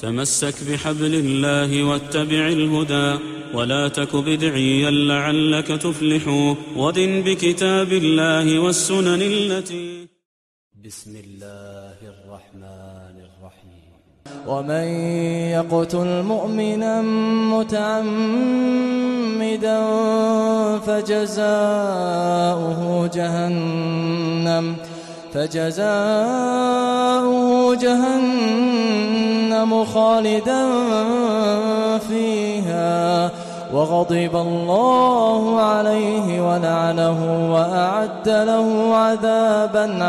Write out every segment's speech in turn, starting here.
تمسك بحبل الله واتبع الهدى ولا تك بدعيا لعلك تفلح ودن بكتاب الله والسنن التي. بسم الله الرحمن الرحيم. ومن يقتل مؤمنا متعمدا فجزاؤه جهنم خالدا فيها وغضب الله عليه ولعنه وأعد له عذابا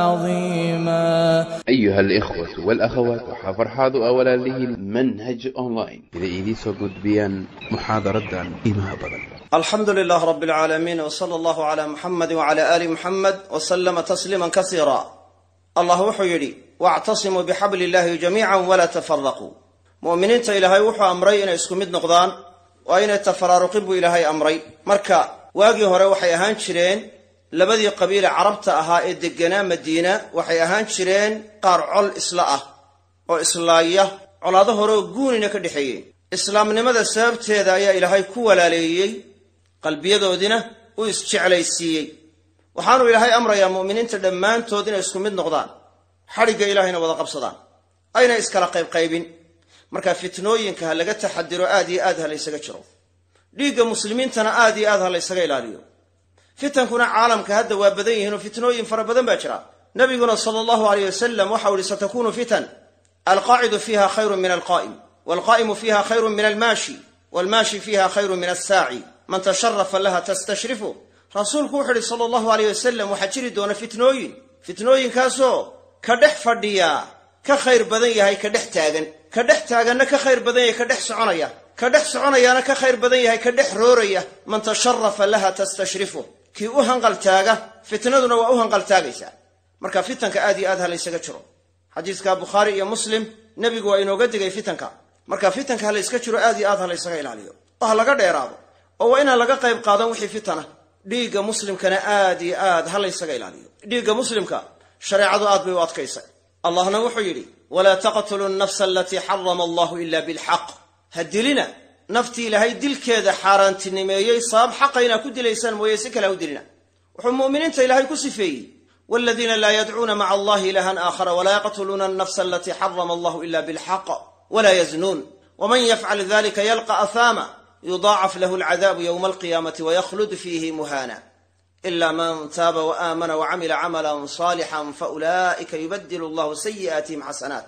عظيما. أيها الإخوة والأخوات وحفرحاضوا أولا له المنهج أونلاين إذا إذي سوقت بيان محاضرة إما بدل. الحمد لله رب العالمين وصلى الله على محمد وعلى آل محمد وسلم تسليما كثيرا. الله وحو يري واعتصموا بحبل الله جميعا ولا تفرقوا. مؤمنين إلهي وحو أمري إن اسكو مد نقضان وإن تفرارقب إلهي أمري مركا واقي هوري وحي أهان شرين لبدي قبيلة عربت أها إدقنا مدينة وحي أهان شرين قارعول إسلاء أو إسلاية على ظهره قوني كدحيين إسلام نمذا سابت هذا يا إلهي كولا ليي قلبي دودنا ويسجعلي السيي وحانوا إلهي أمر يا مؤمنين تدمان تودنا اسكو مد نقضان حرق إلهينا وضا قبصدان أين إسكال قيبين marka fitnooyinka laga taxadiro aad iyo aad la isaga jiro dhiiga muslimiintana aad iyo aad la isaga ilaaliyo fitankuna caalamka hadda waa badan yihiin fitnooyin fara badan baa jira nabiguna sallallahu alayhi wasallam waxa uu satakunu fitan alqaa'id fiha khayrun min alqa'im walqa'im fiha khayrun min almashi walmashi fiha khayrun min as-sa'i man tasharrafa laha tastashrifu rasuulku wuxuu sallallahu alayhi wasallam waxa jiri doona fitnooyin kaasoo ka dhex fadhiya ka khayr badan yahay ka dhex taagan ka dhex taaganna ka khayr badan yahay ka dhex soconayana ka khayr badan yahay ka dhex rooraya man tasharrafa laha tastashrifu ki u hanqal taaga fitnaduna waa u hanqal taagaysa marka fitanka aad iyo aad la isaga jiro xadiiska bukhari iyo muslim nabigu waa inooga digay fitanka marka fitanka la iska jiro aad iyo aad la isaga ilaaliyo oo laga dheeraado oo waa in laga qayb qaadan wixii fitana dhiiga muslimkana aad iyo aad la isaga ilaaliyo dhiiga muslimka shariicadu aad bay u adkaysay allahna wuxuu yiri ولا تقتلوا النفس التي حرم الله إلا بالحق هدلنا نفتي لهي دل كذا حارنتنميي صاب حقنا كدليسان ويسك له دلنا وحم مؤمنين إلهي كسفي والذين لا يدعون مع الله إلها آخر ولا يقتلون النفس التي حرم الله إلا بالحق ولا يزنون ومن يفعل ذلك يلقى أثاما يضاعف له العذاب يوم القيامة ويخلد فيه مهانا إلا من تاب وآمن وعمل عملا صالحا فأولئك يبدل الله سيئاتهم حسنات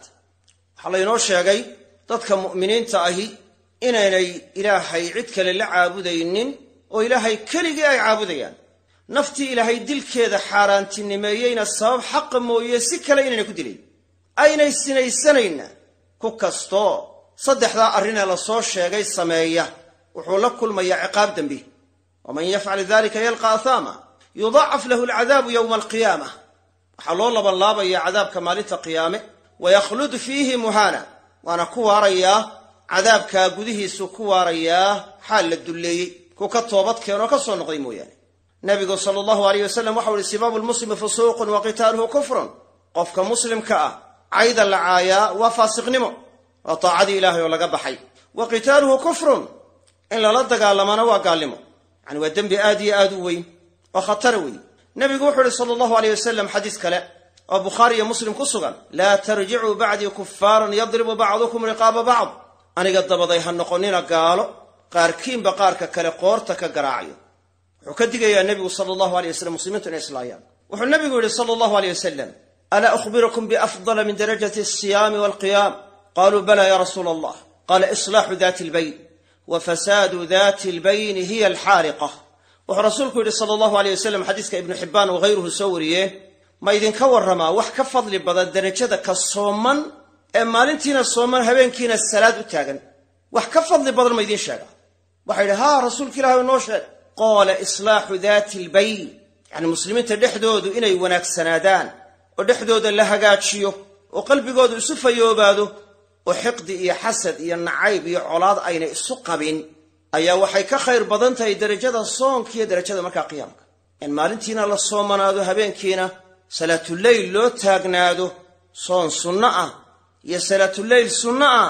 حلينو شيغاي dadka mu'miniinta ahi inay ilaahay cid kale la caabudaynin oo ilaahay kaliya ay caabudayaan nafti ilaahay dilkeeda xaaraantinimeeyayna sabab xaq mooyee si kale inay ku dileen aynay sinaysanayna ku kasto saddexda arrin la soo sheegay sameeya wuxuu la kulmayaa ciqaab dambi ومن يفعل ذلك يلقى أثاما يضاعف له العذاب يوم القيامة وحلول بالله يا عذاب كمالة قيامه ويخلد فيه مهانا وانا كواريا عذاب كاغده سكواريا حال الدلي كوكتوبت كيرو كسو نقيمو يعني نبي صلى الله عليه وسلم وحول سباب المسلم فسوق وقتاله كفر قفك مسلم كا عيد العايا وفاسق نمو وطاعة إلهي ولا قبحي وقتاله كفر إلا لا دغالمنا وقالمو يعني ودم بآدي آدوي وخطروي نبي قوله صلى الله عليه وسلم حديث كلا وبخاري مسلم كسغان لا ترجعوا بعد كفارا يضرب بعضكم رقاب بعض أنا قد بضيها النقونين قالوا قاركين بقارك كلا قورتك قراعي وكدق يا النبي صلى الله عليه وسلم مسلمين إسلايان وحو النبي قوله صلى الله عليه وسلم ألا أخبركم بأفضل من درجة الصيام والقيام قالوا بلى يا رسول الله قال إصلاح ذات البين وفساد ذات البين هي الحارقة ورسولك صلى الله عليه وسلم حديث ابن حبان وغيره سوريه ما إذن كورما وحك فضل بضا درجة كالصومن أما لنتين الصومن هبينكين السلاد وتاغن وحك فضل بضا ما إذن شاقا وحيد ها رسولك لها ونوشد قال إصلاح ذات البين يعني المسلمين تدحدود إني وناك سنادان ودحدود لها قاتشيو وقلبي قود يسفى يوبادو وحقد إيا حسد إيا النعيب إيا علاض أين السقبين أيا وحي كخير بدنتا درجة الصوم كي درجة مركا قيامك إن مالنتينا للصومنادو هبين كينا صلاة الليل لو تاقنادو صون سنة يا صلاة الليل سنة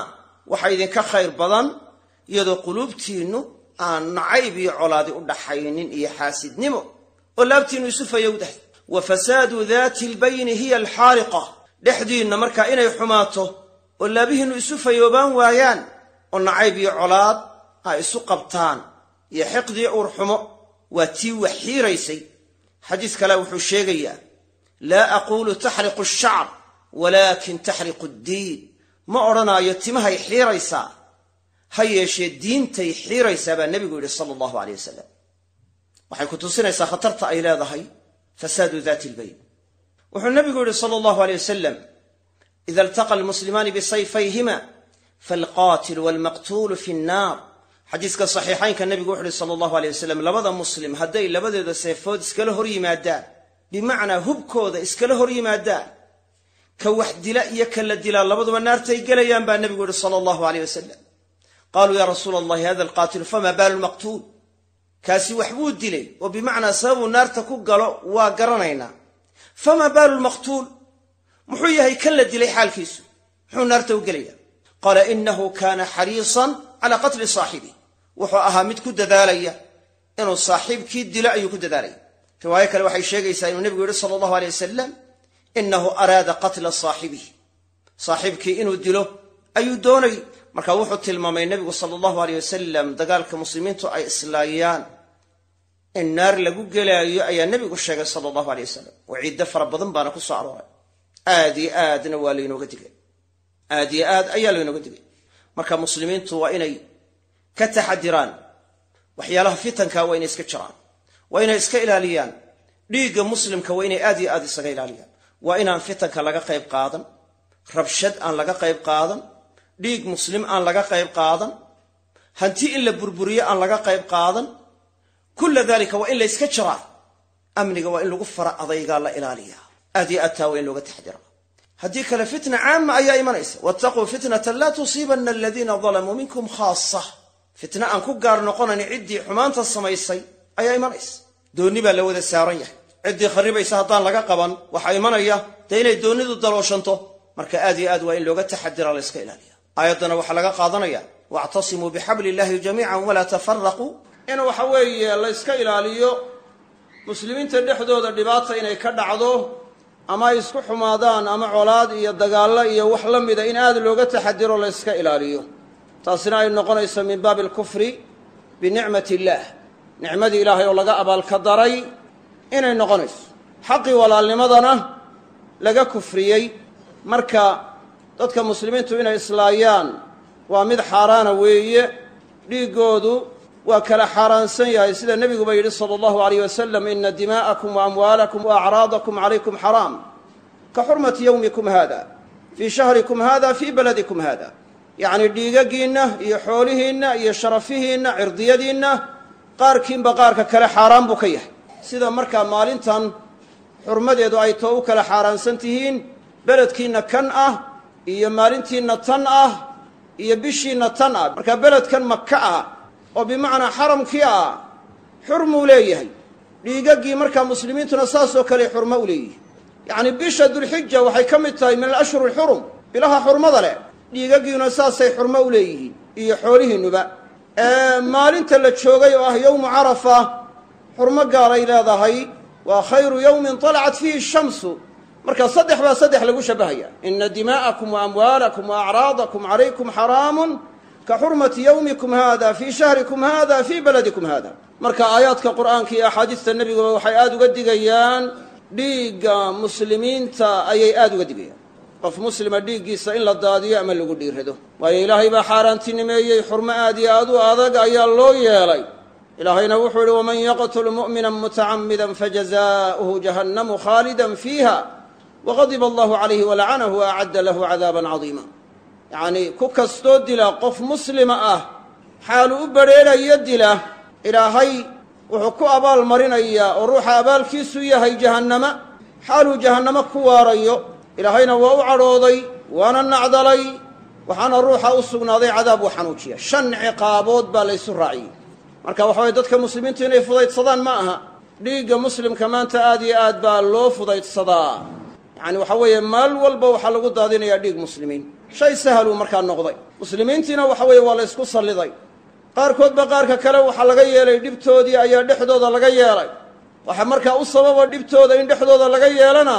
waxa idinka khayr badan iyadoo quluubtiinnu aan nacayb iyo colaadi u dhaxaynin iyo xaasidnimo oo laabtiinnu isu fayowdahay wa fasaadu daati albayni hiya alxaariqa dhexdiinna markaa inay xumaato oo laabihiinnu isu fayoobaan waayaan oo nacayb iyo colaad ay isu qabtaan iyo xiqdiyo uurxumo waa tii wax xiiraysay xadiis kale wuxuu sheegayaa laa aquulu taxriqu ashacr walaakin taxriqu addiin ma odhanaayo timahay xiiraysaa ha yeeshee diintay xiiraysaa baa nebigu yidhi sala allahu aleyh wasalam waxay ku tusinaysaa khatarta ay leedahay fasaadu daati albayn wuxuu nebigu yidhi sala allahu aleyh wasalam ida iltaqa almuslimaani bisayfayhima faalqaatilu waalmaqtuulu fi nnaar xadiiska saxiixaynka nebigu wuxu uhi sala allahu aleyh wasalam labada muslim hadday labadeeda seefood iskala hor yimaadaan bimacnaa hubkooda iskala hor yimaadaan ka wax dila iyo ka la dilaa labaduba naartay gelayaan baa nebigu yihi sala allahu aleyh wasalam qaaluu yaa rasuula allahi hada alqaatilu fama baalu lmaqtuul kaasi waxbuu dilay oo bimacnaa sababuu naarta ku galo waa garanaynaa fama baalu lmaqtuul muxuu yahay kan la dilay xaalkiisu muxuu naarta u gelaya qaala inahu kaana xariisan calaa qatli saaxibi wuxuu ahaa mid ku dadaalaya inuu saaxiibkii dilo ayuu ku dadaalaya riwaayo kale waxay sheegaysaa inuu nebigu yidhi sala allahu aleyh wasalam inahu araada qatla saaxibihi saaxiibkii inuu dilo ayuu doonay marka wuxuu tilmaamay nebigu sala allahu aleyh wasalam dagaalka muslimiintu ay islaayaan in naar lagu gelaayo ayaa nebigu sheegay sala allahu aleyh wasalam waciiddo fara badan baana ku soo arooray aad iyo aadna waa laynooga digay aad iyo aad ayaa laynooga digay marka muslimiintu waa inay ka taxadiraan waxyaalaha fitanka waa inay iska jiraan waa inay iska ilaaliyaan dhiigga muslimka waa inay aad iyo aad isaga ilaaliyaan waa inaan fitanka laga qayb qaadan rabshad aan laga qayb qaadan dhiig muslim aan laga qayb qaadan hanti in la burburiyo aan laga qayb qaadan kulla dalika waa in la iska jiraa amniga waa in lagu fara adaygaa la ilaaliyaa aad iyo aad taa waa in looga taxadiraa haddii kale fitna caama ayaa imanaysa wattaquu fitnatan laa tusiibanna aladiina dalamuu minkum khaasa fitna aan ku gaar noqonayn ciddii xumaanta samaysay ayaa imanaysa doonni baa la wada saaran yahay ciddii kharibaysa haddaan laga qaban waxaa imanaya dee inay doonnidu dalooshanto marka aad iyo aad waa in looga taxadira la iska ilaaliya aayaddana waxaa laga qaadanaya wactasimuu bixabli illahi jamiican walaa tafaraquu in waxa weeye la iska ilaaliyo muslimiinta dhexdooda dhibaata inay ka dhacdo ama ay isku xumaadaan ama colaad iyo dagaallo iyo wax la mida in aad looga taxadiro la iska ilaaliyo taasina ay noqonayso min baabi alkufri binicmati illaah nicmadii ilaahay oo laga abaalka daray inay noqonayso xaqii walaalnimadana laga kufriyey marka dadka muslimiintu inay islaayaan waa mid xaaraana weeye dhiiggoodu waa kala xaaraansan yahay sida nebiguba yidhi sala allahu alayh wasalam ina dimaa'akum wa amwaalakum wa acraadakum calaykum xaraam ka xurmati yowmikum hada fii shahrikum hada fii baladikum hada yacni dhiigaggiinna iyo xoolihiinna iyo sharafihiinna cirdiyadiinna qaarkiinba qaarka kale xaaraan buu ka yahay sida markaa maalintan xurmadeedu ay too u kala xaaraansan tihiin beledkiinna kan ah iyo maalintiinna tan ah iyo bishiinna tan ah markaa beledkan maka ah oo bimacnaa xaramkii ah xurmuu leeyahay dhiigaggii markaa muslimiintuna saasoo kale xurmo u leeyihi yacni bisha dulxija waxay ka mid tahay min alashhur alxurum bilaha xurmada leh dhiigaggiina saasay xurmo u leeyihiin iyo xoolihiinnuba maalinta la joogay oo ah yowmu carafa xurmo gaalay leedahay waa khayru yowmin talacat fiihi shamsu marka saddex baa saddex lagu shabbahaya ina dimaa'akum wa amwaalakum wa acraadakum calaykum xaraamun ka xurmati yowmikum hada fii shahrikum hada fii baladikum hada marka aayaadka qur'aanka iyo axaadiista nebiguba waxay aada uga digayaan dhiigga muslimiinta ayay aada uga digayaan qof muslima dhiiggiisa in la daadiyo ama lagu dhiirado waayo ilaahay baa xaaraantinimeeyey xurmo aad iyo aad u adag ayaa loo yeelay ilaahayna wuxuu yihi waman yaqtul mu'mina mutacamida fajazaؤuhu jahannamu khaalida fiiha waqadiba allahu calayhi walacanahu waacadda lahu cadaaban cadiima yacnii ku kastoo dila qof muslima ah xaalu u badrheerayo dila ilaahay wuxuu ku abaal marinayaa oo ruuxa abaalkiisu yahay jahannama xaaluu jahannamo ku waarayo ilaahayna waa u cadhooday waana nacdalay waxaana ruuxa u sugnaaday cadaab uu xanuujiya 5 ciqaabood baa laysu raaciyey marka waxa waye dadka muslimiintu inay fudaydsadaan ma aha dhiigga muslimka maanta aad iyo aad baa loo fudaydsadaa yacni waxa weeye maal walba waxaa lagu daadinayaa dhiig muslimiin shay sahaluu markaa noqday muslimiintiina waxa weeye waa la ysku salliday qaarkoodba qaarka kale waxaa laga yeelay dhibtoodii ayaa dhexdooda laga yeelay waxaa markaa u sababa dhibtooda in dhexdooda laga yeelana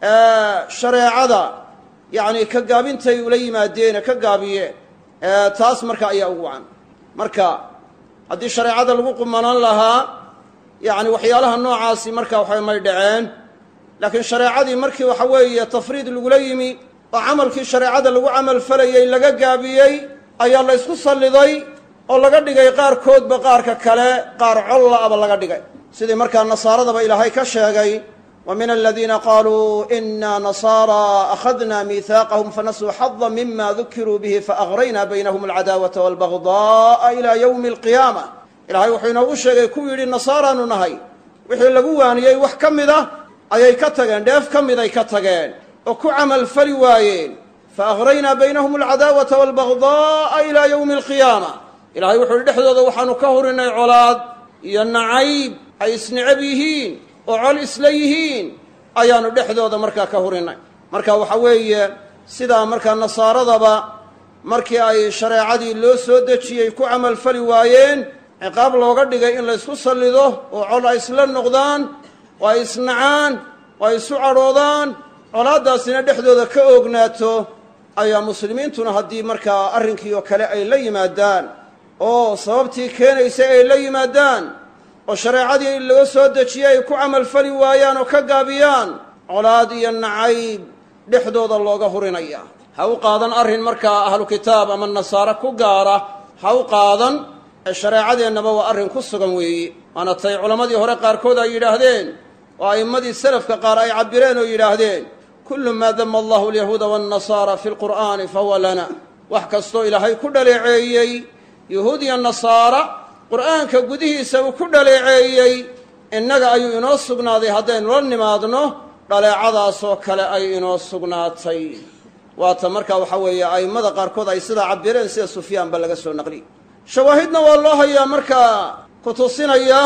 shareecada yacni ka gaabintay ula yimaadeene ka gaabiyeen taas marka ayaa ugu wacan marka haddii shareecada lagu qumanaan lahaa yacni waxyaalaha noocaasi marka waxa may dhaceen laakiin shareecadii markii waxa weeye tafriid lagula yimi oo camalkii shareecada lagu camal falayey laga gaabiyey ayaa la ysku salliday oo laga dhigay qaarkoodba qaarka kale qaar colla aba laga dhigay sidii markaa nasaaradaba ilaahay ka sheegay wa min aladiina qaaluu ina nasaara akhadna miihaaqahum fanasuu xada mima dukiruu bihi faagrayna baynahum alcadaawata walbagda'a ila ywmi alqiyaama ilahay wuxuu inoogu sheegay ku yidhi nasaaraanu nahay wixii lagu waaniyey wax ka mid ah ayay ka tageen dheef ka miday ka tageen oo ku camal fali waayeen faagraynaa baynahum alcadaawata walbagda'a ila ywmi alqiyaama ilahay wuxuu yihi dhexdooda waxaanu ka hurinay colaad iyo nacayb ay isnecab yihiin oo col isla yihiin ayaanu dhexdooda markaa ka hurinay marka waxa weeye sidaa markaa nasaaradaba markii ay shareecadii loo soo dejiyey ku camal fali waayeen ciqaab looga dhigay in la ysku sallido oo col ay isla noqdaan oo ay isnacaan oo ay isu cadhoodaan colaaddaasina dhexdooda ka oognaato ayaa muslimiintuna haddii markaa arrinkii oo kale ay la yimaadaan oo sababtii keenaysa ay la yimaadaan oo shareecadii laga soo dejiyey ay ku camal fali waayaan oo ka gaabiyaan colaad iyo nacayb dhexdooda looga hurinaya ha u qaadan arrin markaa ahlu kitaab ama nasaare ku gaara ha u qaadan ee shareecadeennaba waa arrin ku sugan weeye waana tay culammadii hore qaarkood ay yidhaahdeen oo a'immadii salafka qaar ay cabbireen oo yidhaahdeen kullu maa dama allahu alyahuuda waannasaara fi lqur'aani fahuwa lana wax kastoo ilaahay ku dhaleeceeyey yuhuud iyo nasaara qur'aanka gudihiisa uu ku dhaleeceeyey innaga ayuu inoo sugnaaday haddaynu la nimaadno dhaleecadaasoo kale ay inoo sugnaatay waata markaa waxa weeye a'immada qaarkood ay sidaa cabbireen sida sufyaanba laga soo naqliyey shawaahidna waa loo hayaa markaa ku tusinaya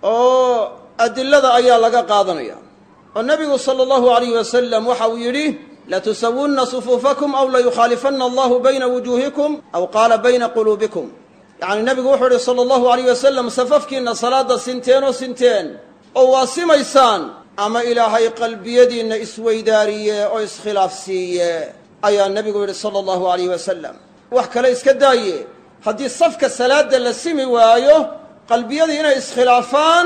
oo adilada ayaa laga qaadanaya oo nebigu sala allahu alayh wasalam waxa uu yidhi latusawunna sufuufakum aw layukhaalifanna allahu bayna wujuuhikum aw qaala bayna quluubikum yacni nebigu wuxuu yidhi sala allahu alayh wasalam safafkiinna salaadda sinteen oo sinteen oo waa simaysaan ama ilaahay qalbiyadiinna isweydaariye oo iskhilaafsiiye ayaa nebigu yidhi sala allahu alayh wasalam wax kale iska daaye haddii safka salaadda la simi waayo qalbiyadii inay iskhilaafaan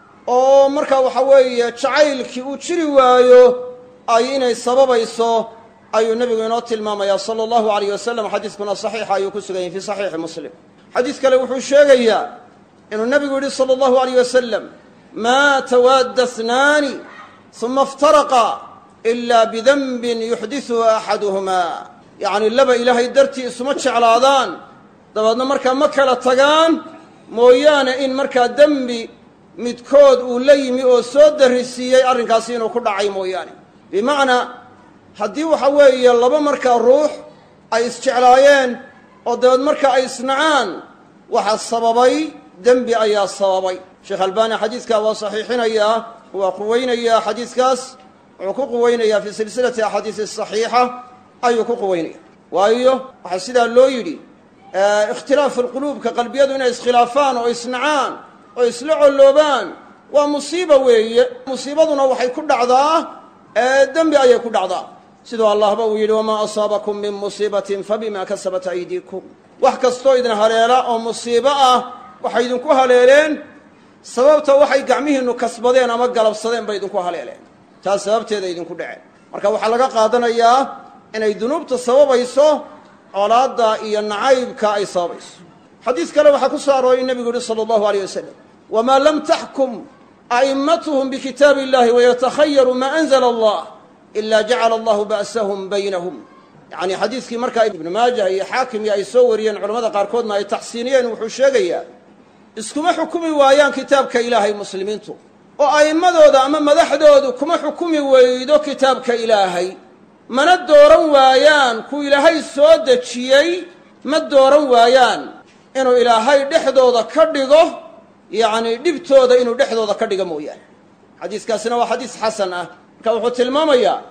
oo markaa waxa weeye jacaylkii uu jiri waayo ay inay sababayso ayuu nebigu inoo tilmaamayaa sala allahu alayh wasalam xadiiskuna saxiixa ayuu ku sugan yahay fii saxiixi muslim xadiis kale wuxuu sheegayaa inuu nebigu yidhi sala allahu alayh wasalam maa tawaadda snaani uma iftaraqa ilaa bidanbin yuxdisuhu axaduhumaa yacni laba ilaahay dartii isuma jeclaadaan dabeedna markaa ma kala tagaan mooyaane in markaa dembi midkood uu la yimi oo soo darrisiiyey arrinkaasi inuu ku dhacay mooyaane bimacnaa haddii waxa weeye laba markaa ruux ay isjeclaayeen oo dabeed markaa ay isnacaan waxa sababay dembi ayaa sababay sheekh albaani xadiidkaa waa saxiixinayaa waa quweynayaa xadiidkaas wuxuu ku quweynayaa fii silsilati axaadiisi saxiixa ayuu ku quweynaya waayo waxaa sidaa loo yidhi ikhtilaafu lquluubka qalbiyadu inay iskhilaafaan oo isnacaan oo isla colloobaan waa musiiba weeye musiibaduna waxay ku dhacdaa dembi ayay ku dhacdaa siduu allahba uu yidhi wamaa asaabakum min musiibatin fabima kasabat aydiikum wax kastoo idin haleela oo musiibo ah waxay idinku haleeleen sababta waxay gacmihiinnu kasbadeen ama galabsadeen bay idinku haleeleen taas sababteeda idinku dhaceen marka waxaa laga qaadanayaa inay dunuubta sababayso colaadda iyo nacaybka ay sababayso xadiis kale waxaa ku soo arooray nebigu yihi sala allahu alayh wasalam wamaa lam taxkum a'immatuhum bikitaabi illahi wayatakhayaru maa anzala allah ila jacala allahu ba'sahum baynahum yacni xadiiskii markaa ibnu maajah iyo xaakim iyo ay soo wariyeen culamada qaarkoodna ay taxsiiniyeen wuxuu sheegayaa iskuma xukumi waayaan kitaabka ilaahay muslimiintu oo a'immadooda ama madaxdoodu kuma xukumi weydo kitaabka ilaahay mana dooran waayaan kuu ilaahay soo dejiyey ma dooran waayaan inuu ilaahay dhexdooda ka dhigo yacni dhibtooda inuu dhexdooda ka dhigo mooyaane xadiiskaasina waa xadiis xasan ah marka wuxuu tilmaamayaa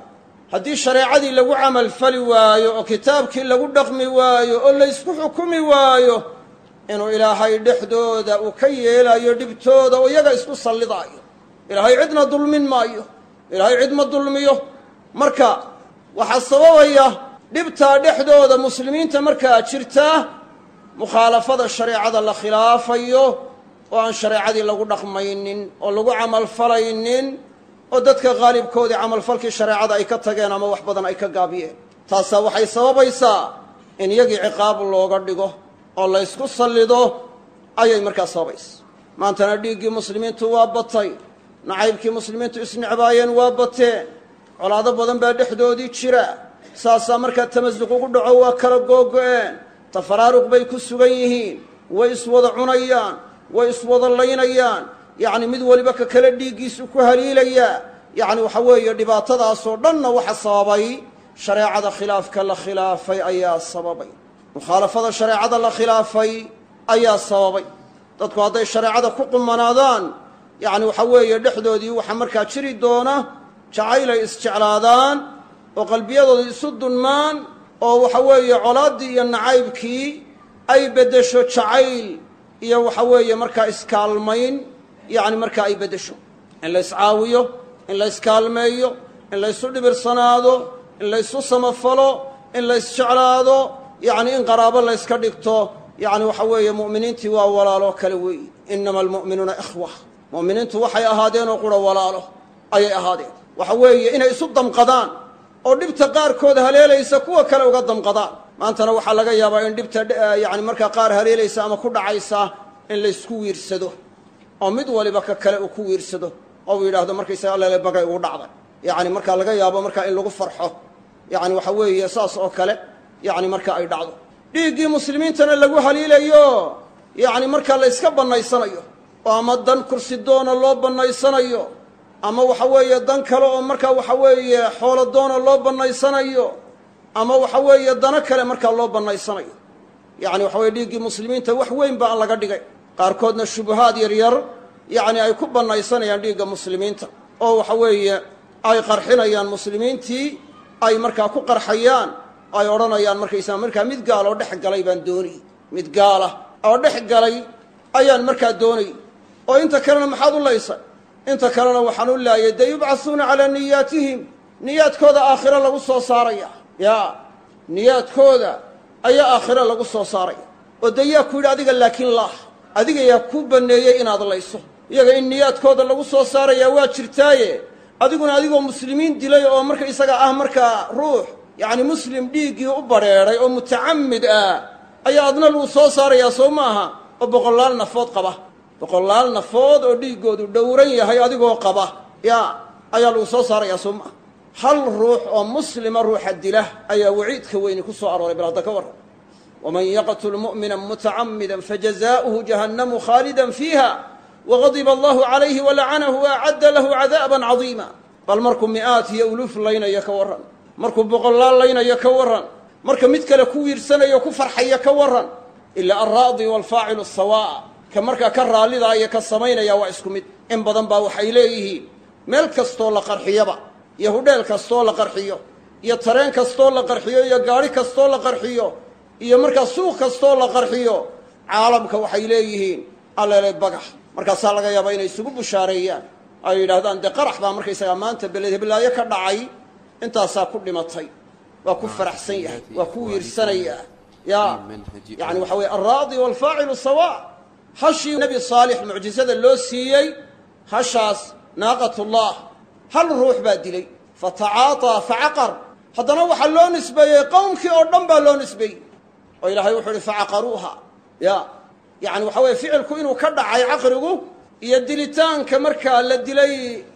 haddii shareecadii lagu camal fali waayo oo kitaabkii lagu dhaqmi waayo oo laysku xukumi waayo inuu ilaahay dhexdooda uu ka yeelayo dhibtooda oo iyaga isku sallidaayo. ilaahay cidna dulmin maayo, ilaahay cid ma dulmiyo. marka waxaa sababaya dhibtaa dhexdooda muslimiinta markaa jirtaa mukhaalafada shareecada la khilaafayo oo aan shareecadii lagu dhaqmaynin oo lagu camalfalaynin oo dadka qaalibkoodii camalfalkii shareecada ay ka tageen ama wax badan ay ka gaabiyeen. taasaa waxay sababaysaa in iyagii ciqaab looga dhigo oo laysku sallido ayay markaa sababaysa. maantana dhiiggii muslimiintu waa batay, nacaybkii muslimiintu isnicbaayeen waa bateen, colaado badan baa dhexdoodii jira. saasaa markaa tamasuq ugu dhaco, waa kala googo-een, tafaraaruq bay ku sugan yihiin, way iswada cunayaan, way iswada laynayaan, yacni mid waliba ka kale dhiiggiisu ku haliilayaa. yacni waxa weeye dhibaatadaasoo dhanna waxa sababay shareecada khilaafka la khilaafay ayaa sababay, mukhaalafada shareecada la khilaafay ayaa sababay. dadku hadday shareecada ku qumanaadaan yacni waxa weeye dhexdoodii waxa markaa jiri doona jacaylay isjeclaadaan oo qalbiyadooda isu dunmaan oo waxa weeye colaaddii iyo nacaybkii ay beddesho jacayl iyo waxa weeye markaa iskaalmayn, yacni markaa ay beddesho in la iscaawiyo, in la iskaalmeeyo, in la ysu dhibirsanaado, in la ysu samafalo, in la isjeclaado, yacni in qaraabo la yska dhigto. yacni waxa weeye mu'miniintii waa walaaloo kale weeye. innama almu'minuuna ikhwa, mu'miniintu waxay ahaadeenoo qura walaalo ayay ahaadeen. waxa weeye inay isu damqadaan oo dhibta qaarkood haleelaysa kuwa kale uga damqadaan. maantana waxaa laga yaabaa in dhibta yacni markaa qaar haleelaysa ama ku dhacaysa in laysku wiirsado oo mid waliba ka kale uu ku wiirsado oo uu yidhaahdo markaysaga allele bagay ugu dhacday. yacni markaa laga yaabo markaa in lagu farxo, yacni waxa weeye saas oo kale yacni marka ay dhacdo. dhiiggii muslimiintana lagu haliilayo yacni markaa la yska bannaysanayo oo ama dan kursi doona loo bannaysanayo ama waxa weeye dan kale oo markaa waxa weeye xoolo doona loo bannaysanayo ama waxa weeye dano kale markaa loo bannaysanayo. yacni waxa weye dhiiggii muslimiinta wax weyn baa laga dhigay. qaarkoodna shubuhaad yaryar yacni ay ku bannaysanayaan dhiigga muslimiinta oo waxa weeye ay qarxinayaan muslimiintii, ay markaa ku qarxayaan, ay odhanayaan markaysaa markaa mid gaal oo dhex galay baan doonay, mid gaala oo dhex galay ayaan markaa doonay, oo inta kalena maxaad u laysay? inta kalena waxaan u laayay dee yubcasuuna calaa niyaatihim, niyaadkooda aakhiro lagu soo saaraya. yaa niyaadkooda ayaa aakhiro lagu soo saaraya. oo dee yaa ku yidhi adiga laakiin laah, adiga yaa kuu banneeyey inaad layso. iyaga in niyaadkooda lagu soo saarayaa waa jirtaaye, adiguna adigoo muslimiin dilay oo marka isaga ah markaa ruux yacni muslim dhiiggii u badrheedhay oo mutacamid ah ayaa adna lagu soo saarayaa soo maaha. oo boqolaal nafood qaba, boqolaal nafood oo dhiiggoodu dhowran yahay adigoo qaba yaa ayaa lagu soo saarayaa soo maaha. hal ruux oo muslima ruuxa dila ayaa waciidka weyni ku soo arooray. bal hadda ka warran, waman yaqtul mu'mina mutacamida fajazaa'uhu jahannamu khaalidan fiiha wagadiba allahu calayhi walacanahu waacadda lahu cadaaban cadiima. bal markuu mi'aad iyo uluf laynayo ka warran, markuu boqolaal laynayo ka warran, marka mid kale ku wiirsanayo ku farxaya ka warran. ilaa alraadi waalfaacilu sawaa, ka markaa ka raallidaa iyo ka samaynaya waa isku mid. in badan baa waxay leeyihiin meel kastoo la qarxiyaba iyo hudheel kastoo la qarxiyo iyo tareen kastoo la qarxiyo iyo gaadhi kastoo la qarxiyo iyo markaa suuq kastoo la qarxiyo, caalamka waxay leeyihiin allele bagax. markaasaa laga yaabaa inay isugu bushaareeyaan, ay yidhaahdaan dee qarax baa markaysagaa maanta beledheblaayo ka dhacay, intaasaa ku dhimatay, waa ku faraxsan yahay, waa ku wiirsanayaa. yaa yacni waxa weye alraadi waalfaacilu sawaa. hashii nebi saalix mucjisada loo siiyey, hashaas naaqatullah, hal ruux baa dilay, fatacaataa facaqar. haddana waxaa loo nisbeeyey qowmkii oo dhan baa loo nisbeeyey oo ilaahay wuxuu ihi facaqaruuha. ya yacni waxa weye ficilku inuu ka dhacay caqrigu iyo dilitaanka markaa la dilay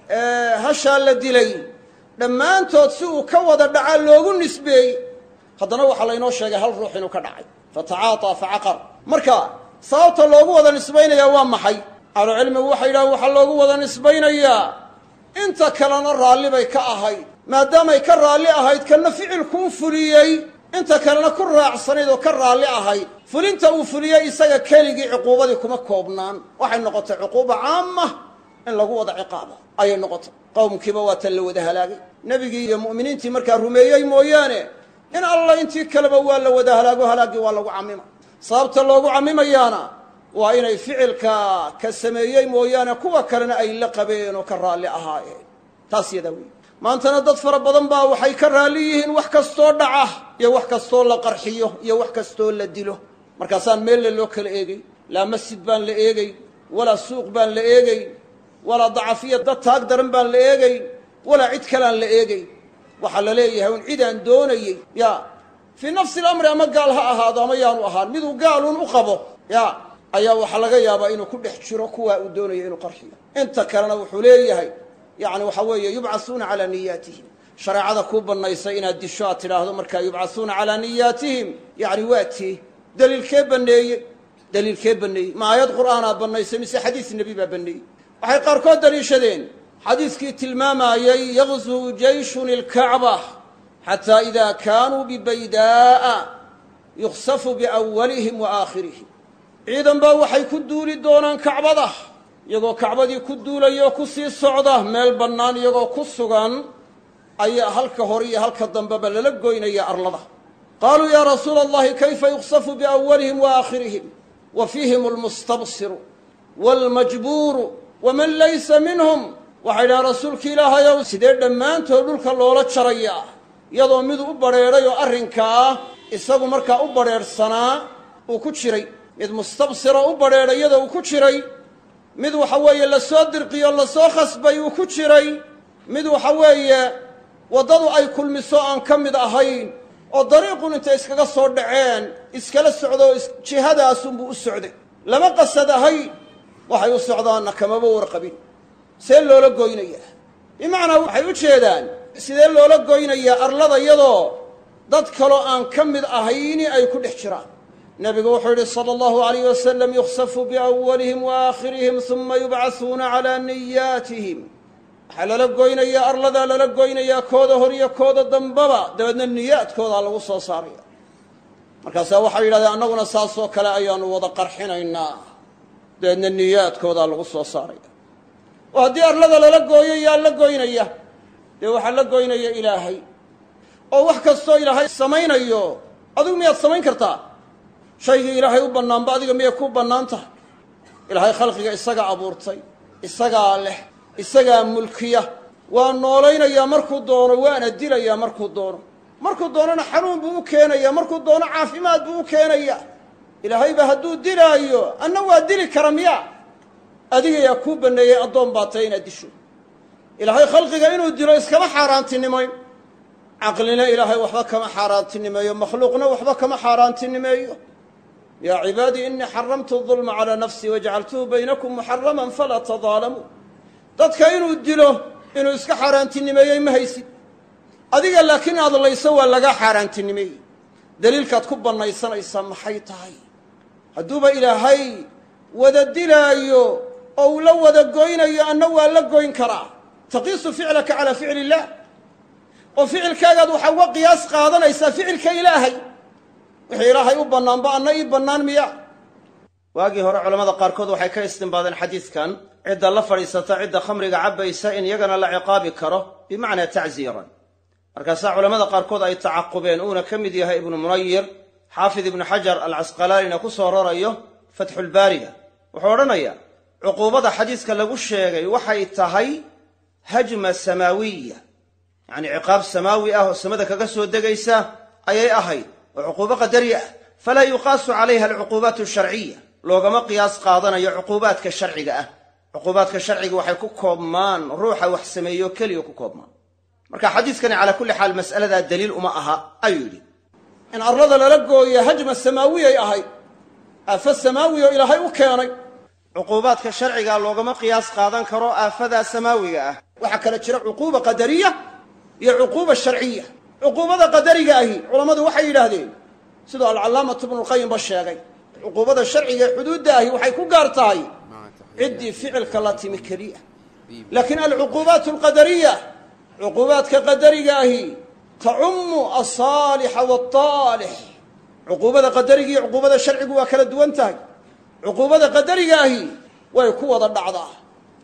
hashaa la dilay dhammaantood si uu ka wada dhacaa loogu nisbeeyey. haddana waxaa laynoo sheegay hal ruux inuu ka dhacay, fatacaataa facaqar. marka sababta loogu wada nisbaynayaa waa maxay? ahlucilmigu waxay yidhahaan waxaa loogu wada nisbaynayaa inta kalena raalli bay ka ahayd. maadaamay ka raalli ahayd kanna ficilkuu fuliyey, inta kalena ku raacsanayd oo ka raalli ahayd, fulinta uu fuliyey isaga keligii cuquubadii kuma koobnaan, waxay noqotay cuquuba caama in lagu wada ciqaabo ayay noqotay qowmkiiba waa tan la wada halaagay nebigii iyo mu'miniintii markaa rumeeyey mooyaane in alla intii kaleba waa la wada halaago halaaggii waa lagu cammima sababta loogu cammimayaana waa inay ficilka ka sameeyey mooyaane kuwa kalena ay la qabeen oo ka raalli ahaayeen taas yadaa weeye maantana dad fara badan baa waxay ka raalli yihiin wax kastoo dhaca iyo wax kastoo la qarxiyo iyo wax kastoo la dilo markaasaan meelle loo kala eegay laa masjid baan la eegayn walaa suuq baan la eegayn walaa dacafiya dad taag daran baan la eegayn walaa cid kaleaan la eegayn waxaa la leeyahay un cidaan doonayey ya fii nafsi alamri ama gaal ha ahaado ama yaanu ahaan miduu gaaluun u qabo ya ayaa waxaa laga yaabaa inuu ku dhex jiro kuwaa uu doonayo inuu qarxiyo inta kalena wuxuu leeyahay yacni waxaa weeye yubcasuuna calaa niyaatihim shareecada kuu bannaysay inaad disho aad tidhaahdo markaa yubcasuuna calaa niyaatihim yacni waa tii daliilkee banneeyey ma aayad qur'aanaa bannaysay mise xadiis nebi baa banneeyey waxay qaarkood daliishadeen xadiiskii tilmaamayey yagzuu jayshun ilkacba xataa idaa kaanuu bibaydaa'a yuksafu biawalihim wa aakhirihim ciidan baa waxay ku duuli doonaan kacbada iyagoo kacbadii ku duulaya oo ku sii socda meel bannaan iyagoo ku sugan ayaa halka hore iyo halka dambeba lala goynaya arlada qaaluu yaa rasuula allahi kayfa yuksafu biawalihim wa aakhirihim wa fiihim almustabsiru waalmajbuuru waman laysa minhum waxay dhahaan rasuulki ilaahayow sidee dhammaantood dhulka loola jarayaa iyadoo mid u badrheedhay oo arrinkaa isagu markaa u badrheedhsanaa uu ku jiray mid mustabsiroo u badrheedhay iyadoo uu ku jiray mid waxa weeye la soo dirqiyo lasoo khasbay uu ku jiray mid waxa weeye waddadu ay kulmiso aan ka mid ahayn oo dariiqun intay iskaga soo dhaceen iskala socdo jihadaasunbuu u socday lama qasad ahayn waxay u socdaanna kamaba warqabin see loola goynayaa bimacnaa waxay u jeedaan sidee loola goynayaa arlada iyadoo dad kaloo aan ka mid ahayni ay ku dhex jiraan nebigu wuxuu yidhi sala allahu alayh wasalam yuksafu biawalihim wa aakhirihim uma yubcasuuna calaa niyaatihim waxaa lala goynayaa arladaa lala goynayaa kooda hor iyo kooda dambaba dabeedna niyaadkoodaa lagu soo saaraya markaasaa waxay yidhahdeen annaguna saasoo kale ayaanu wada qarxinaynaa dabeedna niyaadkoodaa lagu soo saaraya oo haddii arlada lala gooyo yaa la goynaya dee waxaa la goynaya ilaahay oo wax kastoo ilaahay samaynayo adigu miyaad samayn kartaa shaygii ilaahay u bannaanba adiga miyay kuu bannaan tahay ilaahay khalqiga isagaa abuurtay isagaa leh isagaa mulkiya waa noolaynayaa markuu doono waana dilayaa markuu doonona xanuun buu u keenayaa markuu doono caafimaad buu u keenayaa ilaahayba hadduu dilaayo anna waa dili kara miya adigayaa kuu banneeyey addoon baa tahay inaad disho ilaahay khalqiga inuu dilo iskama xaaraantinimayn caqlina ilaahay waxba kama xaaraantinimeeyo makhluuqna waxba kama xaaraantinimeeyo yaa cibaadii inii xaramtu dulma calaa nafsii wajacaltuhu baynakum muxaraman falaa tadaalamuu dadka inuu dilo inuu iska xaaraantinimeeyey ma haysid adiga laakiin aad layso waa lagaa xaaraantinimeeyey daliilkaad ku bannaysanaysaa maxay tahay hadduuba ilaahay wada dilaayo oo uu la wada goynayo anna waa la goyn karaa taqiisu ficlaka calaa ficli illaah oo ficilkaagaad waxaa uga qiyaas qaadanaysaa ficilka ilaahay wixii ilaahay u bannaanba anna ii bannaan miya waagii hore culammada qaarkood waxay ka istinbaadeen xadiidkan cidda la fadhiisata cidda khamriga cabbaysa in iyagana la ciqaabi karo bimacnaa tacziiran markaasaa culammada qaarkood ay tacaqubeen uuna ka mid yahay ibnu munayir xaafid ibnu xajar alcasqalaanina ku soo rorayo fatxulbaariga wuxuu odhanayaa cuquubada xadiiska lagu sheegay waxay tahay hajma samaawiya yacni ciqaab samaawi ah oo samada kaga soo degaysa ayay ahayd oo cuquubo qadari ah falaa yuqaasu calayha alcuquubaat asharciya loogama qiyaas qaadanayo cuquubaadka sharciga ah cuquubaadka sharciga waxay ku koobmaan ruuxa wax sameeyo keliya ku koobmaan marka xadiiskani calaa kulli xaal mas'aladaa daliil uma aha ayuu yidhi in arlada lala gooyo hajma samaawiyay ahayd aafa samaawi oo ilaahay u keenay cuquubaadka sharciga loogama qiyaas qaadan karo aafadaa samaawiga ah waxaa kala jira cuquuba qadariya iyo cuquuba sharciya cuquubada qadariga ahi culammadu waxay yidhaahdeen siduu alcallaamatu ibnulqayimba sheegay cuquubada sharciga ee xuduudda ahi waxay ku gaar tahay ciddii ficilka la timi keliya laakiin alcuquubaat alqadariya cuquubaadka qadariga ahi tacummu alsaalixa waaltaalix cuquubada qadariga iyo cuquubada sharcigu waa kala duwan tahay cuquubada qadariga ahi way ku wada dhacdaa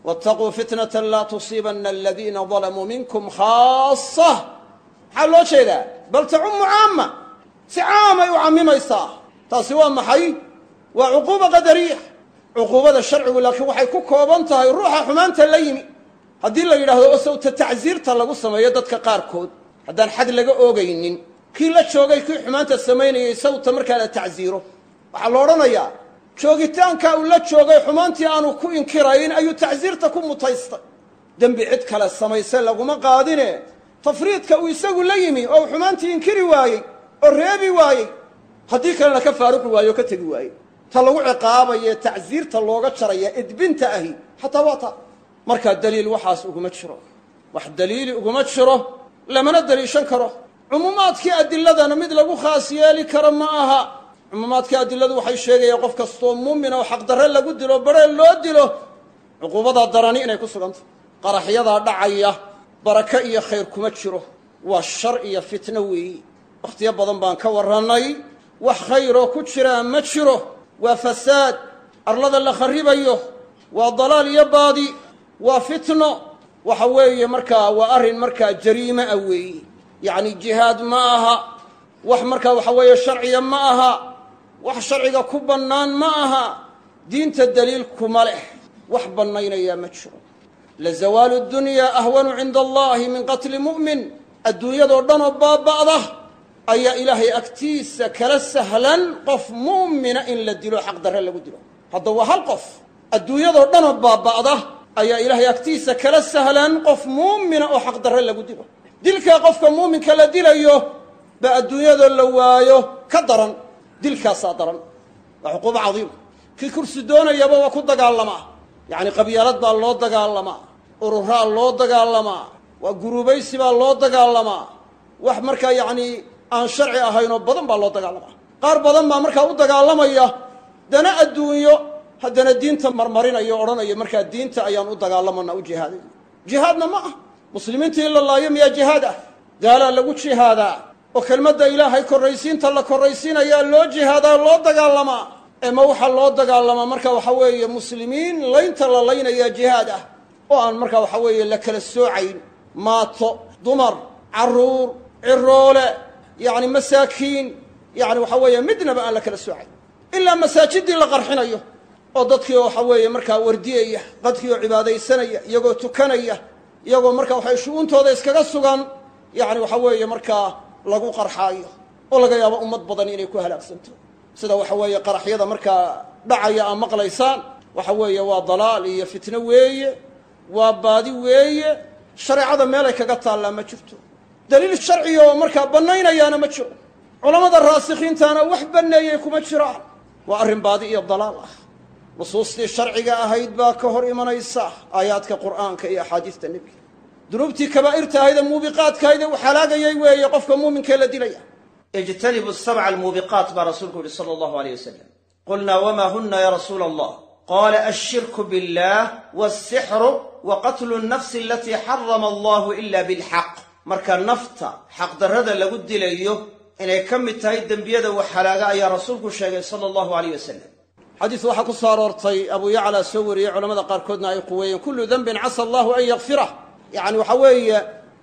waataquu fitnatan laa tusiibanna aladiina dalamuu minkum khaasa maxaa loo jeedaa bal tacumu caama si caamay u cammimaysaa taasi waa maxay waa cuquuba qadariya cuquubada sharcigu laakiin waxay ku kooban tahay ruuxa xumaanta la yimi haddii la yidhaahdo oo sawta tacsiirta lagu sameeyo dadka qaarkood haddaan xad laga oogaynin kii la joogay kii xumaanta samaynayay sawta markaa la tacsiiro waxaa la odhanayaa joogitaanka uu la joogay xumaantii aanu ku inkirayn ayuu tacsiirta ku mutaystay dembi cid kale samayse laguma qaadine tafriidka uu isagu la yimi oo uu xumaantii inkiri waayey oo reebi waayey haddii kalena ka faaruqi waaye oo ka tegi waayey ta lagu ciqaabaye tacsiirta looga jaraya edbinta ahi xataa waa taa markaa daliil waxaas uguma jiro wax daliili uguma jiro lamana daliishan karo cumuumaadkii adiladana mid lagu khaas yeeli karo ma aha cumuumaadkii adiladu waxay sheegayaan qof kastoo muumin oo xaqdarre lagu dilo barheel loo dilo cuquubadaa darani inay ku sugantah qaraxyadaa dhacaya baraka iyo khayr kuma jiro waa shar iyo fitno weeyi wakhtiyo badan baan ka warrannay wax khayroo ku jiraa ma jiro waa fasaad arlada la kharibayo waa dalaal iyo baadi waa fitno waxa weeye markaa waa arrin markaa jariime ah weeyi yacni jihaad ma aha wax markaa waxa weeye sharciya ma aha wax sharciga ku bannaan ma aha diinta daliilkuma leh wax bannaynayaa ma jiro lazawaalu dunyaa ahwanu cinda allahi min qatli mu'min adduunyadoo dhanoo baaba'da ayaa ilaahay agtiisa kala sahlan qof mu'mina in la dilo xaqdarre lagu dilo hadda waa hal qof adduunyadoo dhanoo baaba'da ayaa ilaahay agtiisa kala sahlan qof mu'mina oo xaqdarre lagu dilo dilkaa qofka muuminka la dilayo baa adduunyada la waayo ka daran dilkaasaa daran waa cuquubo cadiima kii kursi doonayaba waa ku dagaalamaa yacni qabyaalad baa loo dagaalamaa ururaa loo dagaalamaa waa guruubaysi baa loo dagaalamaa wax markaa yacnii aan sharci ahaynoo badan baa loo dagaalamaa qaar badan baa markaa u dagaalamaya dana adduunyo haddana diinta marmarinaya o odhanaya markaa diinta ayaan u dagaalamana u jihaaday jihaadna ma ah muslimiinta in la laayo miyaa jihaad ah gaalaa lagu jihaadaa oo kelmadda ilaahay korraysiinta la korraysiinayaa loo jihaadaa loo dagaalamaa ma waxaa loo dagaalamaa marka waxa weeye muslimiin laynta la laynayaa jihaad ah oo aan markaa waxa weeye la kala soocayn maato dumar carruur ciroole yacni masaakiin yacni waxa weeye midnaba aan la kala soocayn ilaa masaajiddii la qarxinayo oo dadkii oo waxa weeye markaa wardiyaya dadkii oo cibaadaysanaya iyagoo tukanaya iyagoo markaa waxay shu-uuntooda iskaga sugan yacni waxa weeye markaa lagu qarxaayo oo laga yaabo ummad badan inay ku halaagsanto sida waxa weeye qaraxyada markaa dhacaya aa maqlaysaan waxa weeye waa dalaal iyo fitno weeye waa baadi weeye shareecada meelay kaga taallaa ma jirto daliil sharciga oo markaa bannaynayaana ma jiro culammada raasikhiintaana wax banneeyey kuma jiraan waa arrin baadi iyo dalaal ah nusuustii sharciga ahayd baa ka hor imanaysa aayaadka qur'aanka iyo axaadiista nebiga dunuubtii kabaa'irta ahayde muubiqaadkaayde uu halaagayay weeye qofka muuminkee la dilaya ijtanibu sabca almuubiqaat baa rasuulku yihi sala allahu aleyh wasalam qulnaa wamaa huna ya rasuula allah qaala ashirku billah walsixru wa qatlu nnafsi alatii xarama allahu ila bilxaq marka nafta xaqdarrada lagu dilayo inay ka mid tahay dembiyada wax halaaga ayaa rasuulku sheegay sala allahu aleyh wasalam xadiis waxaa ku soo aroortay abu yacla soo wariyey culamada qaarkoodna ay quweeyeen kullu denbin casa allahu an yakfirah yacni waxa weeye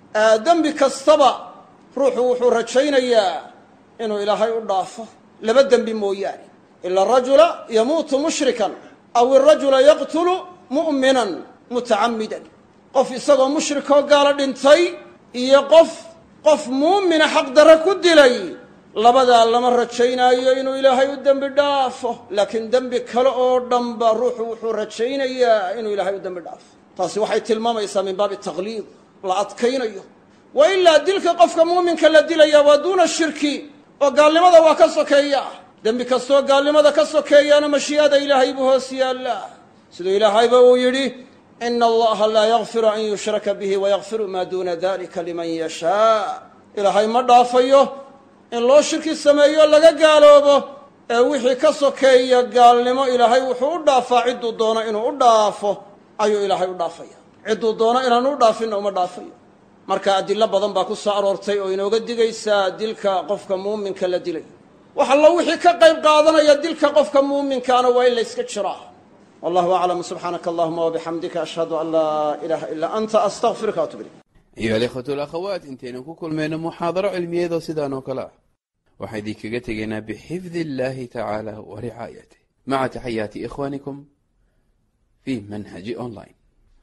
dembi kastaba ruuxu wuxuu rajaynayaa inuu ilaahay u dhaafo laba dembi mooyaane ila arajula yamuutu mushrikan aw irajula yaqtulu mu'minan mutacammidan qof isagoo mushrikoo gaalo dhintay iyo qof muumina xaqdarre ku dilay labadaa lama rajaynaayo inuu ilaahay u dembi dhaafo laakiin dembi kale oo dhanba ruuxu wuxuu rajaynayaa inuu ilaahay u dembi dhaafo taasi waxay tilmaamaysaa min baabi taqliid la adkaynayo wa ilaa dilka qofka muuminka la dilaya waa duuna shirki oo gaalnimada waa ka sokeeya dembi kastoo gaalnimada ka sokeeyaana mashii'ada ilaahay buu hoos yaallaa siduu ilaahayba uu yidhi ina allaha laa yakfiru an yushraka bihi wayakfiru maa duuna dalika liman yashaa ilaahay ma dhaafayo in loo shirki sameeyo laga gaaloobo ee wixii ka sokeeya gaalnimo ilaahay wuxuu u dhaafaa cidduu doono inuu u dhaafo ayuu ilaahay u dhaafaya cidduu doono inaanu u dhaafinna uma dhaafayo marka adilo badan baa ku soo aroortay oo inooga digaysaa dilka qofka muuminka la dilay wax allo wixii ka qayb qaadanaya dilka qofka muuminkaana waa in la yska jiraa wallahu aclam. subxaanaka allahuma wabixamdika ashhadu an laa ilaha ilaa anta astaqfiruka waatub ilayk. أيها الإخوة والأخوات، انتين كل من محاضرة علمية ذو سيدان وكلا وحيدي كغتغينا بحفظ الله تعالى ورعايته، مع تحيات إخوانكم في منهج أونلاين،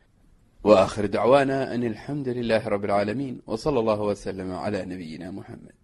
وآخر دعوانا أن الحمد لله رب العالمين، وصلى الله وسلم على نبينا محمد.